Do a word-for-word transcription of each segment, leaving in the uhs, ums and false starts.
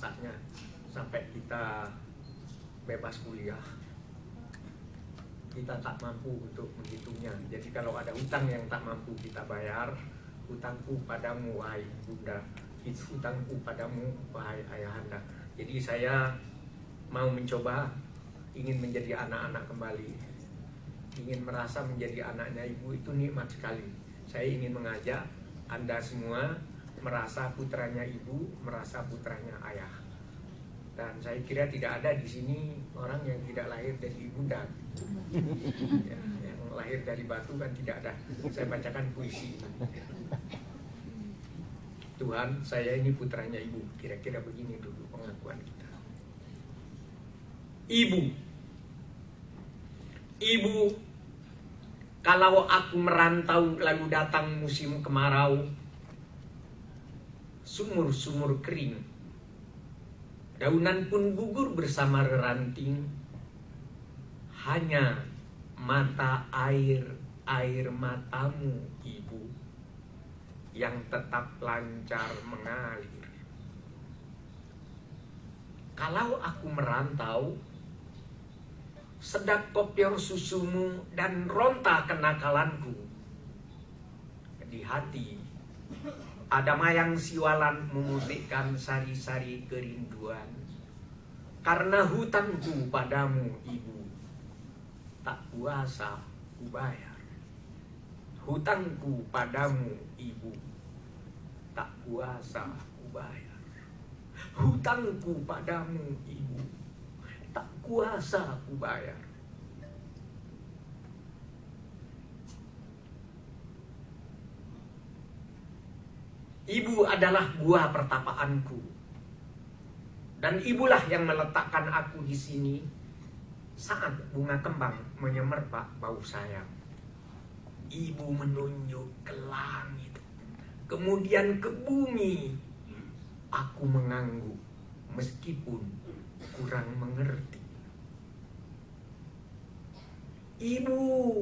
masanya sampai kita bebas kuliah. Kita tak mampu untuk menghitungnya. Jadi kalau ada hutang yang tak mampu kita bayar, hutangku padamu wahai bunda, hutangku padamu wahai ayahanda. Jadi saya mau mencoba, ingin menjadi anak-anak kembali, ingin merasa menjadi anaknya ibu itu nikmat sekali. Saya ingin mengajak Anda semua merasa putranya ibu, merasa putranya ayah. Dan saya kira tidak ada di sini orang yang tidak lahir dari ibunda. Ya, yang lahir dari batu kan tidak ada. Saya bacakan puisi ini. Tuhan, saya ini putranya ibu. Kira-kira begini dulu pengakuan kita. Ibu, ibu, kalau aku merantau lalu datang musim kemarau, sumur-sumur kering, daunan pun gugur bersama reranting, hanya mata air, air matamu ibu, yang tetap lancar mengalir. Kalau aku merantau, sedap kopior susumu dan ronta kenakalanku. Di hati ada mayang siwalan memutihkan sari-sari kerinduan. Karena hutangku padamu ibu, tak kuasa ku bayar. Hutangku padamu ibu, tak kuasa ku bayar. Hutangku padamu ibu, tak kuasa ku bayar. Ibu adalah buah pertapaanku, dan ibulah yang meletakkan aku di sini saat bunga kembang menyemerbak bau sayap. Ibu menunjuk ke langit, kemudian ke bumi. Aku mengangguk meskipun kurang mengerti. Ibu,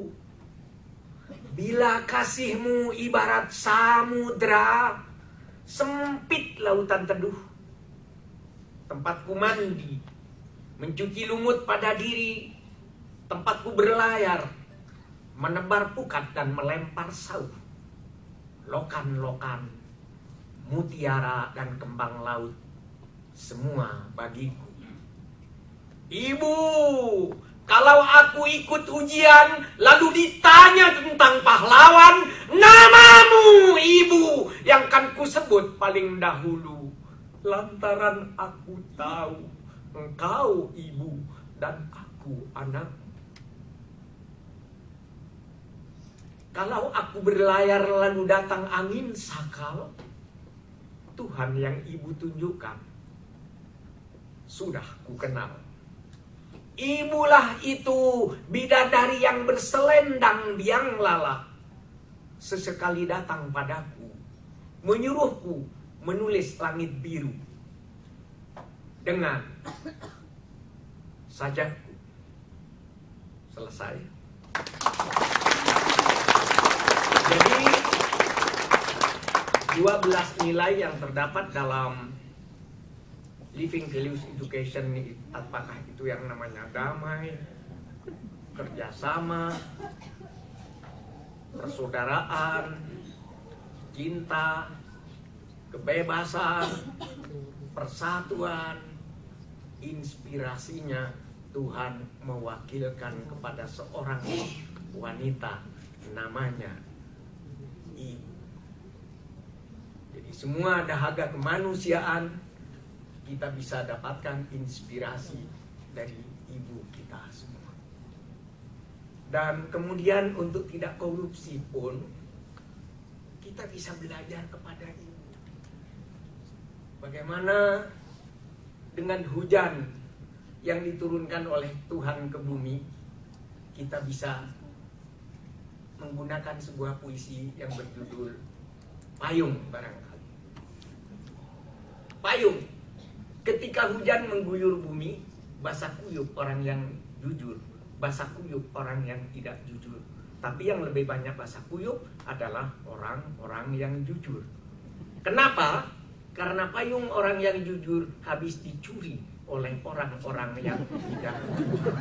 bila kasihmu ibarat samudra, sempit lautan teduh, tempatku mandi, mencuci lumut pada diri, tempatku berlayar, menebar pukat dan melempar sauh, lokan-lokan, mutiara dan kembang laut, semua bagiku. Ibu, kalau aku ikut ujian lalu ditanya tentang pahlawan, namamu ibu yang kan ku sebut paling dahulu. Lantaran aku tahu engkau ibu dan aku anak. Kalau aku berlayar lalu datang angin sakal, Tuhan yang ibu tunjukkan sudah ku kenal. Ibulah itu bidadari yang berselendang biang lala, sesekali datang padaku, menyuruhku menulis langit biru dengan sajaku. Selesai. Jadi dua belas nilai yang terdapat dalam Living Values Education, apakah itu yang namanya damai, kerjasama, persaudaraan, cinta, kebebasan, persatuan, inspirasinya Tuhan mewakilkan kepada seorang wanita namanya ibu. Jadi semua dahaga kemanusiaan kita bisa dapatkan inspirasi dari ibu kita semua. Dan kemudian untuk tidak korupsi pun kita bisa belajar kepada ibu. Bagaimana dengan hujan yang diturunkan oleh Tuhan ke bumi, kita bisa menggunakan sebuah puisi yang berjudul Payung barangkali. Payung. Ketika hujan mengguyur bumi, basah kuyup orang yang jujur, basah kuyup orang yang tidak jujur. Tapi yang lebih banyak basah kuyup adalah orang-orang yang jujur. Kenapa? Karena payung orang yang jujur habis dicuri oleh orang-orang yang tidak jujur.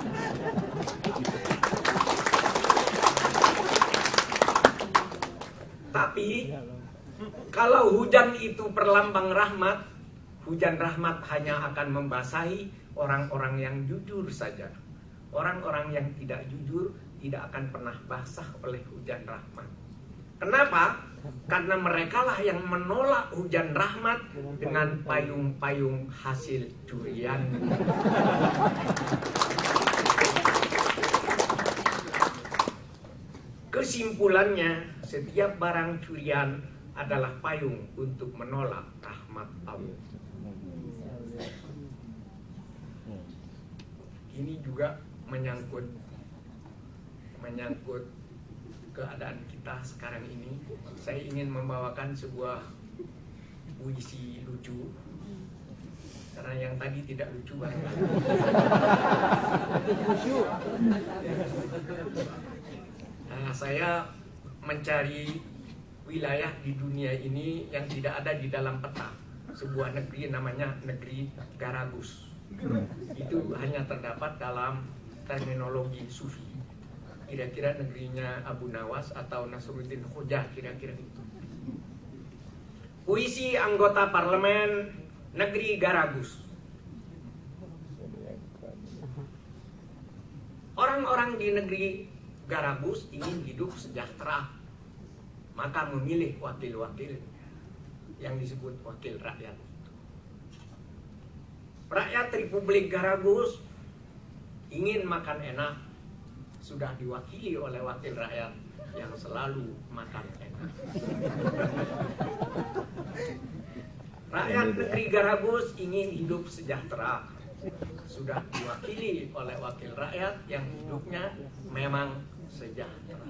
Tapi kalau hujan itu perlambang rahmat, hujan rahmat hanya akan membasahi orang-orang yang jujur saja. Orang-orang yang tidak jujur tidak akan pernah basah oleh hujan rahmat. Kenapa? Karena merekalah yang menolak hujan rahmat dengan payung-payung hasil curian. Kesimpulannya, setiap barang curian adalah payung untuk menolak rahmat Allah. Ini juga menyangkut menyangkut keadaan kita sekarang ini. Saya ingin membawakan sebuah puisi lucu, karena yang tadi tidak lucu banget. Nah, saya mencari wilayah di dunia ini yang tidak ada di dalam peta. Sebuah negeri namanya negeri Garagus. Itu hanya terdapat dalam terminologi sufi. Kira-kira negerinya Abu Nawas atau Nasruddin Khoja, kira-kira itu. Puisi anggota parlemen negeri Garagus. Orang-orang di negeri Garagus ingin hidup sejahtera, maka memilih wakil-wakil yang disebut wakil rakyat. Rakyat Republik Garagus ingin makan enak, sudah diwakili oleh wakil rakyat yang selalu makan enak. Rakyat negeri Garagus ingin hidup sejahtera, sudah diwakili oleh wakil rakyat yang hidupnya memang sejahtera.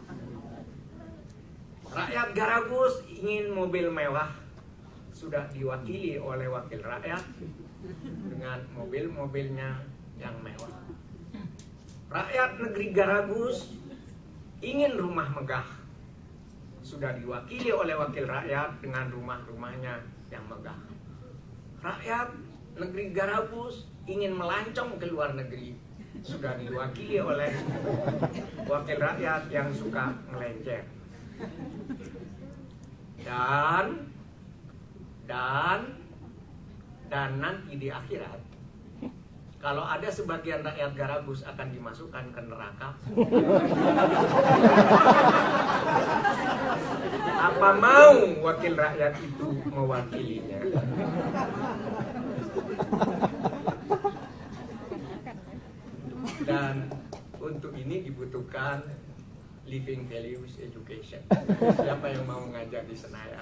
Rakyat Garagus ingin mobil mewah, sudah diwakili oleh wakil rakyat dengan mobil-mobilnya yang mewah. Rakyat negeri Garagus ingin rumah megah, sudah diwakili oleh wakil rakyat dengan rumah-rumahnya yang megah. Rakyat negeri Garagus ingin melancong ke luar negeri, sudah diwakili oleh wakil rakyat yang suka melenceng. Dan dan dan nanti di akhirat, kalau ada sebagian rakyat Garagus akan dimasukkan ke neraka, apa mau wakil rakyat itu mewakilinya? Dan untuk ini dibutuhkan living values education. Siapa yang mau ngajar di Senayan?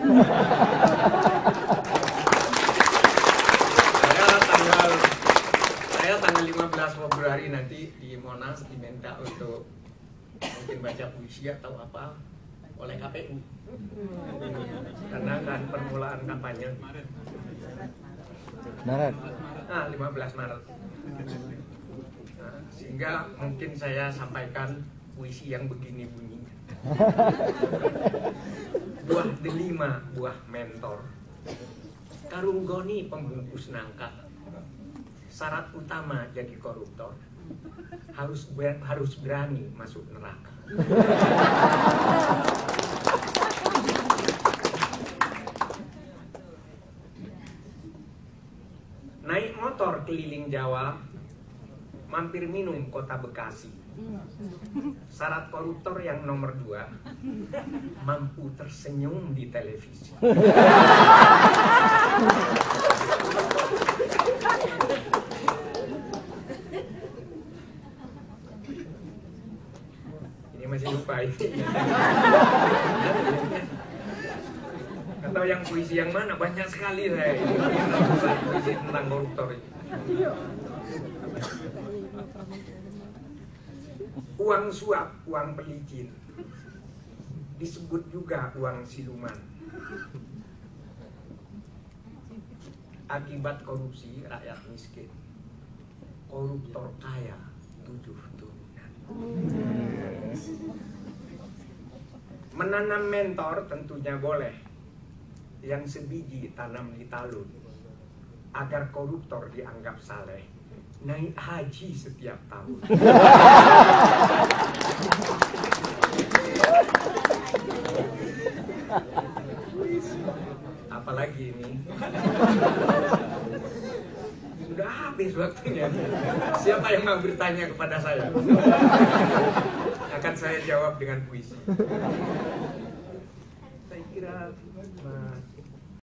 Saya tanggal saya tanggal lima belas Februari nanti di Monas diminta untuk mungkin baca puisi atau apa oleh K P U. Karena kan permulaan kampanye. Maret. Nah, lima belas Maret. Nah, sehingga mungkin saya sampaikan puisi yang begini bunyinya. Buah delima, buah mentor, karunggoni pembungkus nangka. Syarat utama jadi koruptor, harus ber, harus berani masuk neraka. Naik motor keliling Jawa, mampir minum kota Bekasi. Syarat koruptor yang nomor dua, mampu tersenyum di televisi. Ini masih lupa ini. Atau yang puisi yang mana? Banyak sekali saya. Puisi tentang koruptor ini. Uang suap, uang pelicin, disebut juga uang siluman. Akibat korupsi rakyat miskin, koruptor kaya tujuh turunan. Menanam mentor tentunya boleh, yang sebiji tanam di talun, agar koruptor dianggap saleh, naik haji setiap tahun. Apalagi ini sudah habis waktunya. Siapa yang mau bertanya kepada saya? Akan saya jawab dengan puisi. Saya kira Mas